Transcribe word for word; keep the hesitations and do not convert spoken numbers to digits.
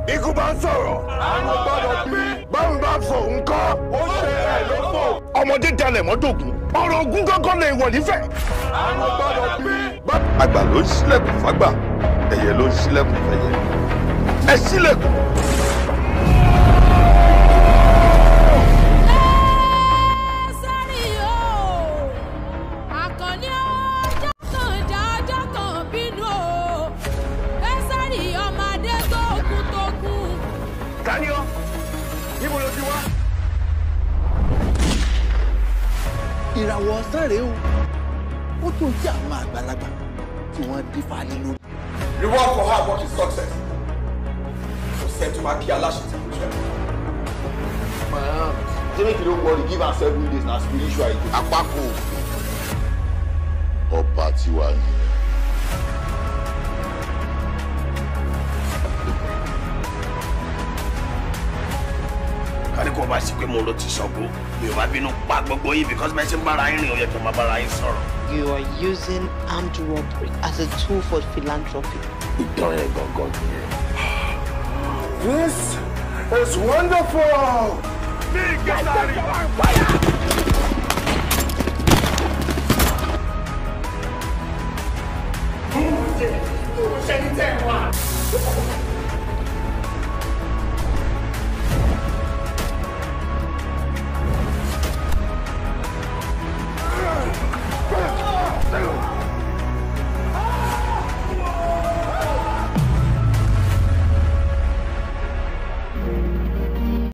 Ikú bá ń sọ̀rọ̀. Àwọn gbọ́dọ̀ bí. Báwo bá fò nǹkan? Ó ṣe ẹ̀ ló fò. Ọmọdé dalẹ̀ mọ́dọ̀gún. Ọ̀rọ̀ ogún gángan lè wọ̀ nífẹ̀ẹ́. Àwọn gbọ́dọ̀ bí. Àgbà ló ń ṣílẹ̀kùn fágbà. Ẹyẹ ló ń ṣílẹ̀kùn fẹ́yẹ. Ẹ ṣílẹ̀kùn. Daniel, níbo ló ti wá? Ìràwọ̀ ọ̀sán rèé o. Ó tún jẹ́ àwọn àgbàlagbà tí wọ́n dífá lé lórí. Reward for hard work is success. So send to my key aláṣẹ ti kú ṣẹ́. My aunt, say make you don't worry, give am seven days na spiritual. Àpapọ̀. Ọba tiwa ni. Kálí kò bá sí pé mo lọ ti ṣọ́gbó, mi ò bá bínú pa gbogbo yìí because bẹ́ẹ̀ ṣe ń bára yín rìn ó yẹ kí n máa bára yín sọ̀rọ̀. You are using armed robbery as a tool for philanthropy. Ìtàn yẹn gangan nìyẹn. This is wonderful! Big Kesari!